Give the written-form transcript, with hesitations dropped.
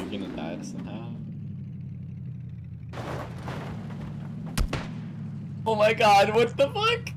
You're gonna die somehow. Oh my god, what the fuck?